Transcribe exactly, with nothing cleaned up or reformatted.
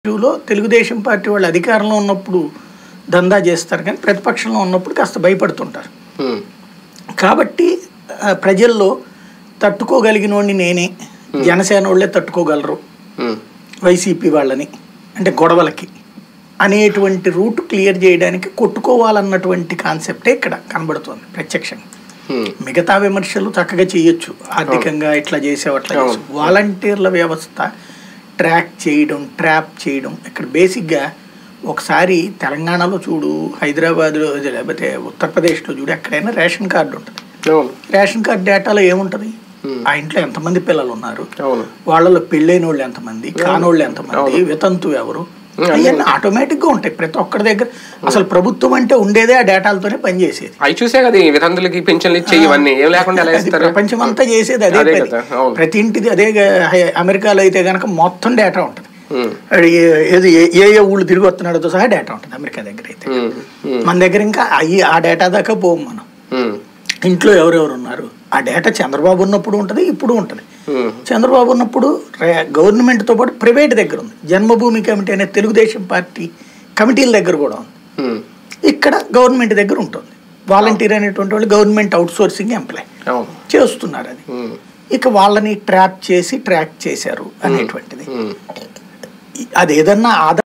లో తెలుగుదేశం పార్టీ వాళ్ళు అధికారంలో ఉన్నప్పుడు దందా చేస్తారు కానీ ప్రతిపక్షంలో ఉన్నప్పుడు కాస్త భయపడుతుంటారు. కాబట్టి ప్రజల్లో తట్టుకోగలిగినోడిని నేనే, జనసేన వాళ్ళే తట్టుకోగలరు వైసీపీ వాళ్ళని అంటే గొడవలకి అనేటువంటి రూట్ క్లియర్ చేయడానికి కొట్టుకోవాలన్నటువంటి కాన్సెప్టే ఇక్కడ కనబడుతుంది ప్రత్యక్షంగా. మిగతా విమర్శలు చక్కగా చేయొచ్చు, ఆర్థికంగా ఇట్లా చేసావు అట్లా చేసావు. వాలంటీర్ల వ్యవస్థ ట్రాక్ చేయడం, ట్రాప్ చేయడం ఇక్కడ బేసిక్గా ఒకసారి తెలంగాణలో చూడు, హైదరాబాద్లో లేకపోతే ఉత్తరప్రదేశ్లో చూడు, ఎక్కడైనా రేషన్ కార్డు ఉంటుంది. రేషన్ కార్డు డేటాలో ఏముంటుంది? ఆ ఇంట్లో ఎంతమంది పిల్లలు ఉన్నారు, వాళ్ళలో పెళ్ళైన వాళ్ళు ఎంతమంది, కానోళ్ళు ఎంతమంది, వితంతు ఎవరు, అవన్నీ ఆటోమేటిక్ గా ఉంటాయి ప్రతి ఒక్కరి దగ్గర. అసలు ప్రభుత్వం అంటే ఉండేదే ఆ డేటాలతోనే పనిచేసేది. అవి చూసే కదా వితంతులకి పెన్షన్లు ఇచ్చే ఇవన్నీ ఏం లేకుండా ప్రపంచం అంతా చేసేది అదే పని. ప్రతి ఇంటిది అదే. అమెరికాలో అయితే గనక మొత్తం డేటా ఉంటుంది. ఏది ఏ ఏ ఊళ్ళు తిరిగి వస్తున్నాడో సహా డేటా ఉంటుంది అమెరికా దగ్గర అయితే. మన దగ్గర ఇంకా అయ్యి ఆ డేటా దాకా పోము మనం. ఇంట్లో ఎవరెవరు ఉన్నారు ఆ డేటా చంద్రబాబు ఉన్నప్పుడు ఉంటుంది, ఇప్పుడు ఉంటుంది. చంద్రబాబు ఉన్నప్పుడు గవర్నమెంట్తో పాటు ప్రైవేట్ దగ్గర ఉంది. జన్మభూమి కమిటీ అనే తెలుగుదేశం పార్టీ కమిటీల దగ్గర కూడా ఉంది. ఇక్కడ గవర్నమెంట్ దగ్గర ఉంటుంది. వాలంటీర్ అనేటువంటి వాళ్ళు గవర్నమెంట్ అవుట్ సోర్సింగ్ ఎంప్లాయ్ చేస్తున్నారు. అది ఇక వాళ్ళని ట్రాప్ చేసి ట్రాక్ చేశారు అనేటువంటిది. అది ఏదన్నా ఆధార్